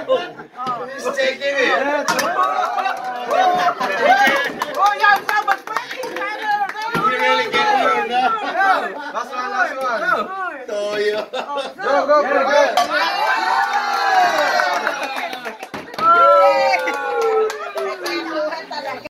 He's taking it. Oh, yeah, someone's playing. You really get it now. Last one. Toyo. Go, go, go.